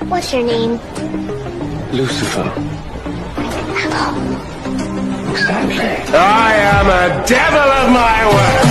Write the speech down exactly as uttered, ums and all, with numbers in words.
What's your name? Lucifer. Exactly. I am a devil of my word!